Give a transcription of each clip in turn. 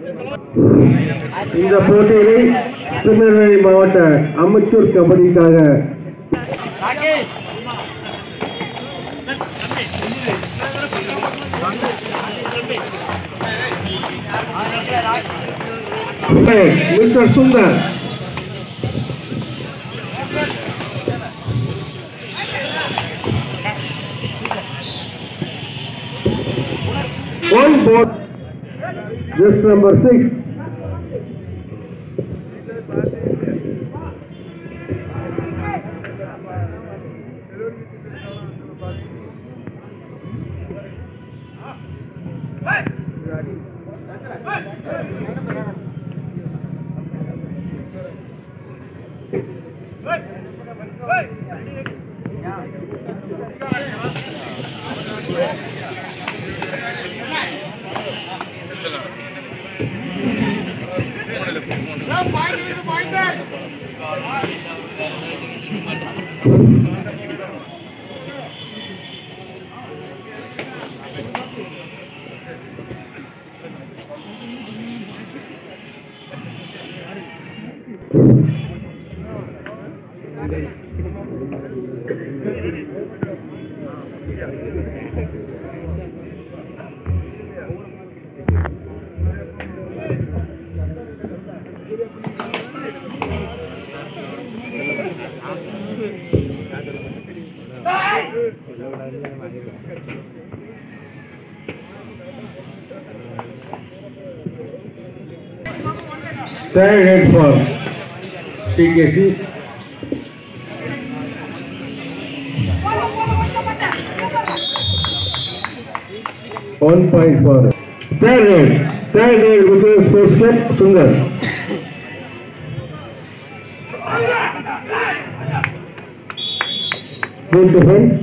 இந்த போட்டியிலே திருநெல்வேலி மாவட்ட அமைச்சூர் கபடிக்காக mister Sundar on board just number 6 third head for TKC. One point for third head with the sports club Sundar. Good defense.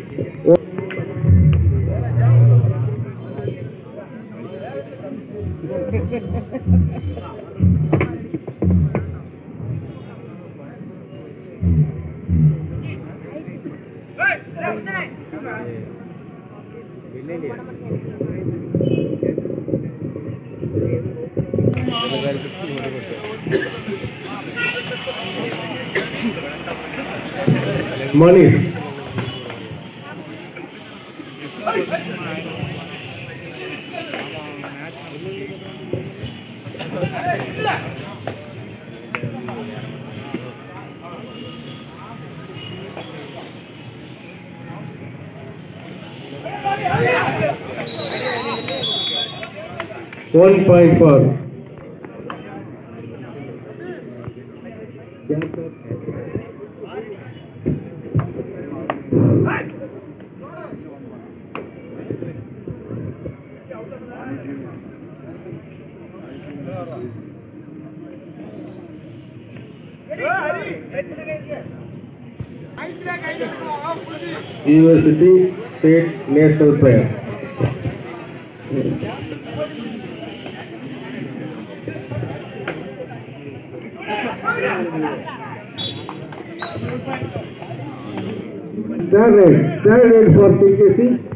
Manish. One point for University State National Player. Third head for TKC.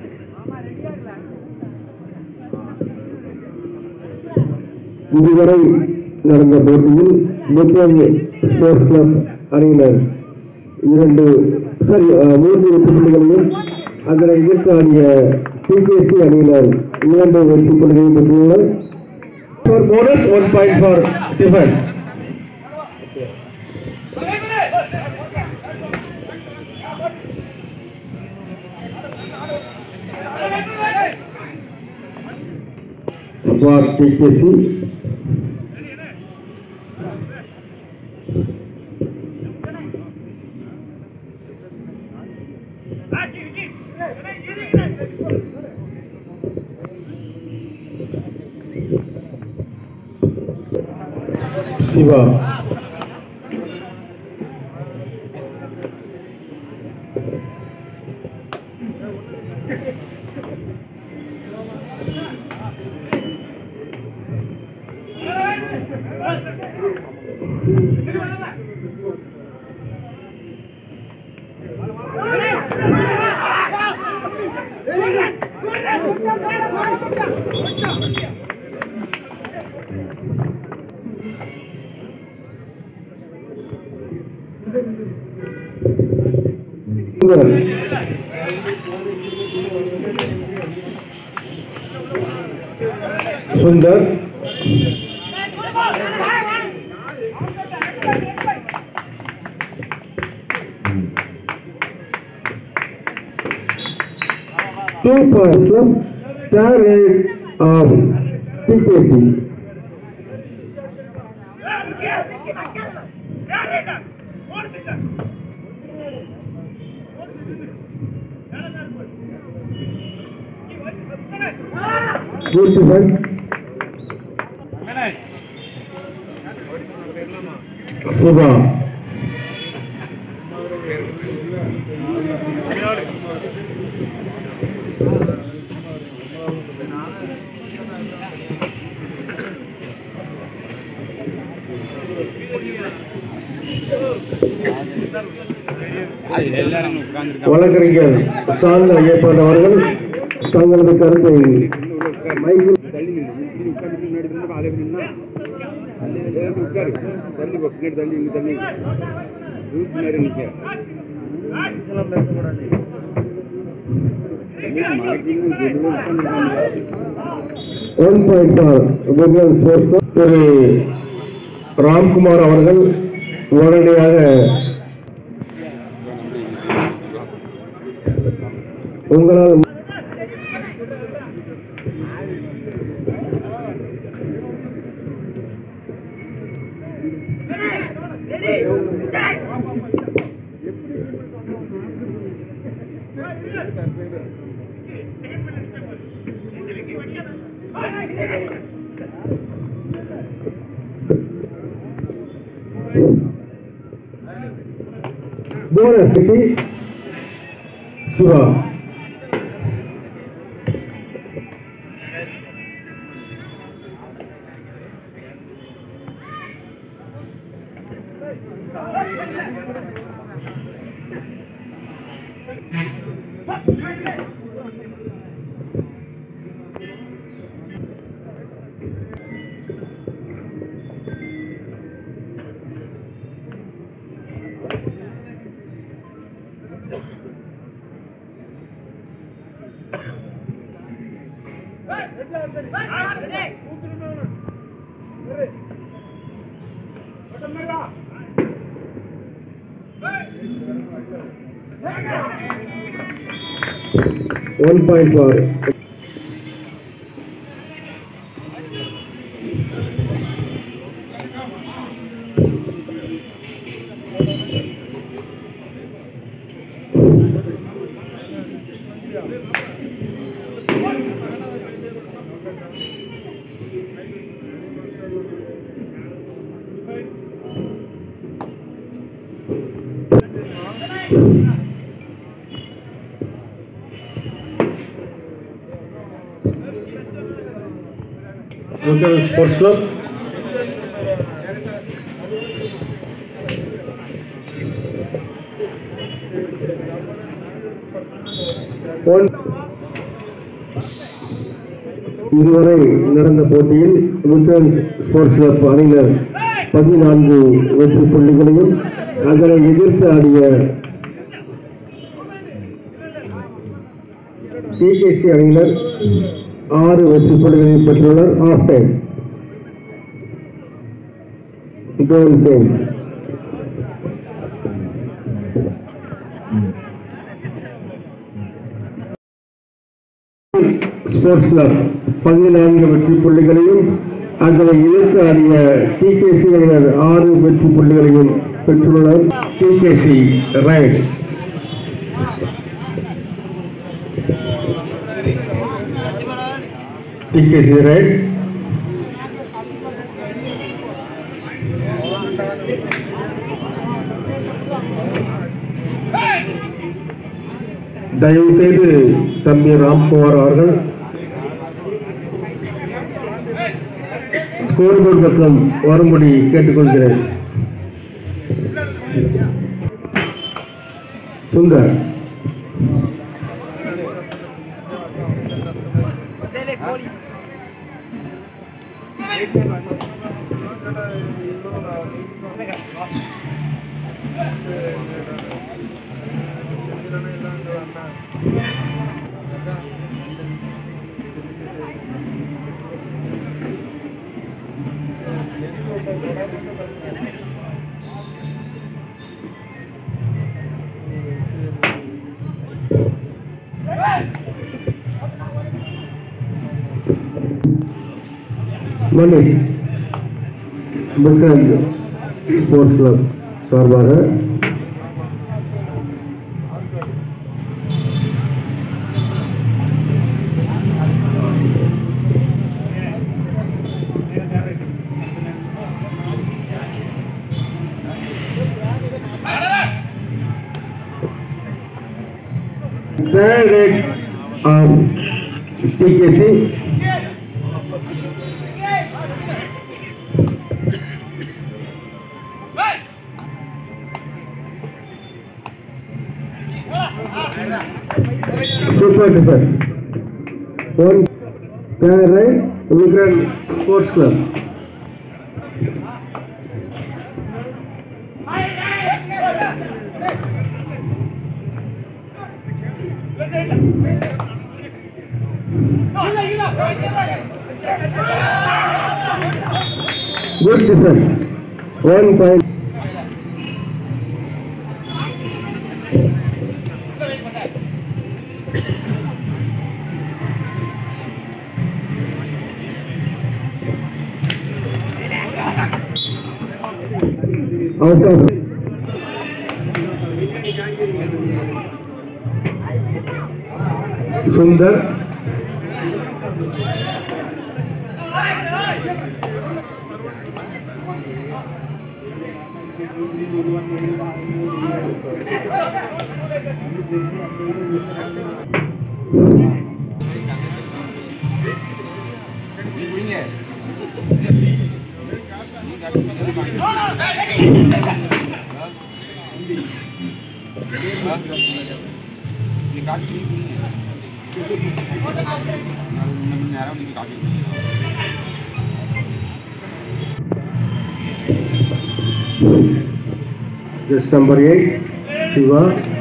இதுவரை நடந்த போட்டியில் முக்கியம் sports club அணியினர் 3 வெற்றி புள்ளிகளையும் அதனை எதிர்த்து ஆடிய TKC அணியினர் 2 வெற்றி புள்ளிகளையும் பெற்றுள்ளனர். For bonus 1 point for defense. For TKC. Shiva. Sundar. Two points from third of TKC. Good defense. Subha. வழக்கறிஞர் சார்ந்த ஐயப்பன் அவர்கள் தங்களது கருத்தை மைக்கில் திரு ராம்குமார் அவர்கள் உடனடியாக உங்களால் bonus Subha. One point for local sports club. இதுவரை நடந்த போட்டியில் லூத்தரன் ஸ்போர்ட்ஸ் கிளப் அணியினர் 14 வெற்றி புள்ளிகளையும் அதனை எதிர்த்து ஆடிய டிகேசி அணியினர் 6 வெற்றி புள்ளிகளையும் பெற்றுள்ளனர். Half time goal change. Sports club 14 வெற்றி புள்ளிகளையும் அதனை எதிர்த்து ஆடிய டிகேசி அணியினர் 6 வெற்றி புள்ளிகளையும் பெற்றுள்ளனர். TKC right. TKC right. தயவு செய்து தம்பி ராம்குமார் அவர்கள் ஸ்கோர் போர்டு பக்கம் வரும்படி கேட்டுக்கொள்கிறேன். சுந்தர் மணி பிக்கன் ஸ்போர்ட்ஸ் கிளப் சார்பாக third rate of TKC. Super defense. One third rate Vikram Sports Club. Good defense. 1 point. Out of Sundar. Just number 8, Shiva.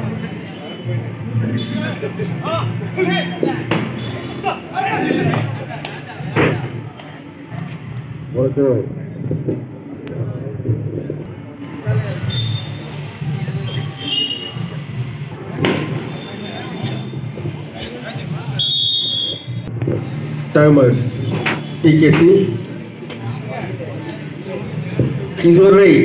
What's up? Timers, TKC, Kizore.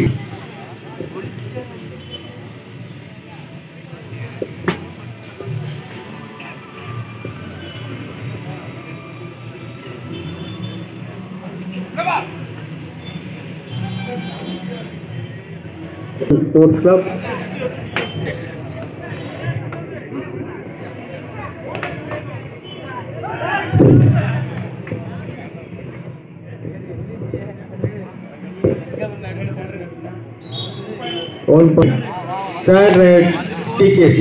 Sports Club. One point. Third rate TKC.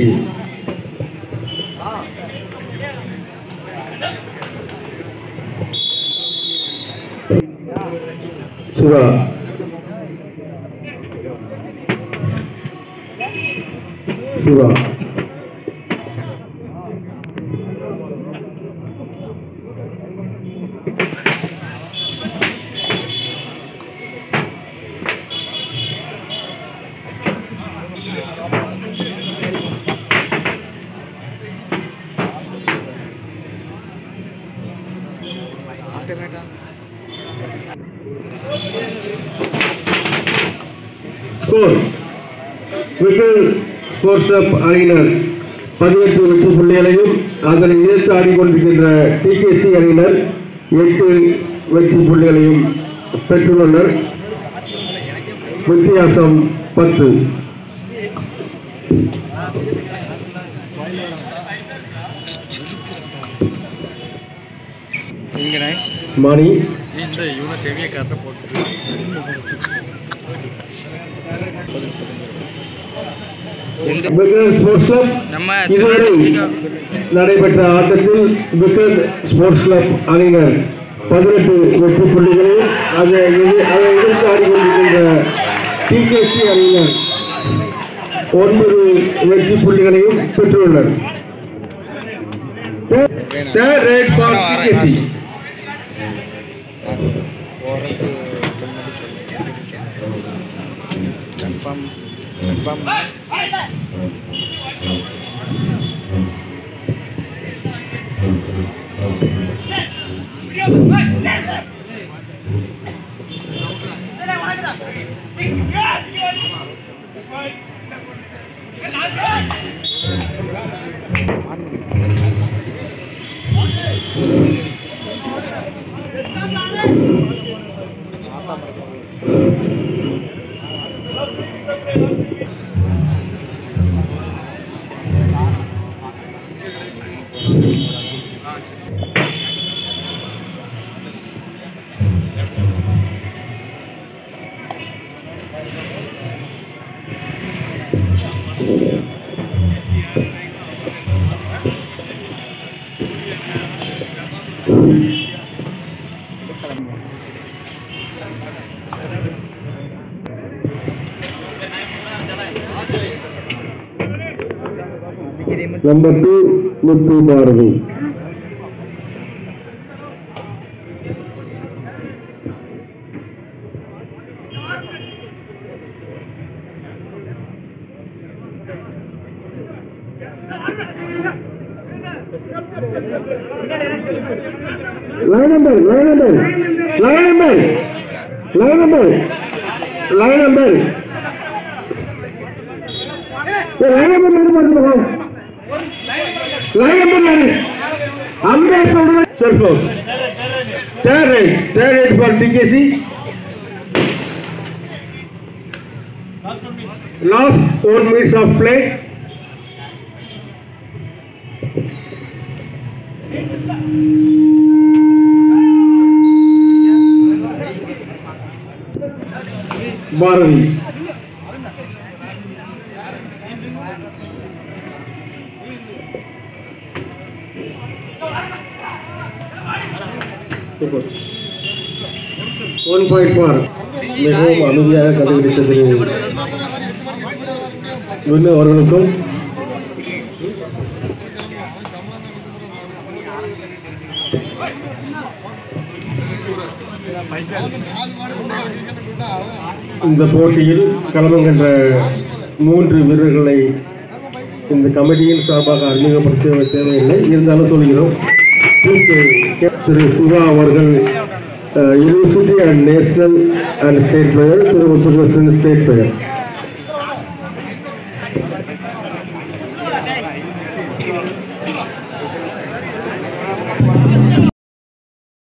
Shiva. Shiva. Score. Vikram Sports Club அணியினர் 18 வெற்றி புள்ளிகளையும் அதனை எதிர்த்து ஆடிக்கொண்டிருக்கின்ற TKC அணியினர் 8 வெற்றி புள்ளிகளையும் பெற்றுள்ளனர். வித்தியாசம் 10. மணி இந்த இவனை சேவிய கார்ட்ட போட்டு Vikram Sports Club இதுவரை நடைபெற்ற ஆட்டத்தில் Vikram Sports Club அணியினர் 18 வெற்றி புள்ளிகளையும் அதை எதிர்த்து ஆடிக்கொண்டிருக்கின்ற TKC அணியினர் 9 வெற்றி புள்ளிகளையும் பெற்றுள்ளனர். Third rate for TKC. Confirm. Number 2, Muthu Bharati. Line number. Surplus. Third right for TKC. Last 4 minutes of play. Bharati. One point for மிகவும் அமைதியாக கண்டுபிடித்தது அவர்களுக்கும் இந்த போட்டியில் களமங்கன்ற 3 வீரர்களை இந்த கமிட்டியின் சார்பாக அறிமுகப்படுத்த தேவையில்லை, இருந்தாலும் சொல்கிறோம். திரு சிவா அவர்கள் university and national and state player, Thiru Muthukrishnan state player.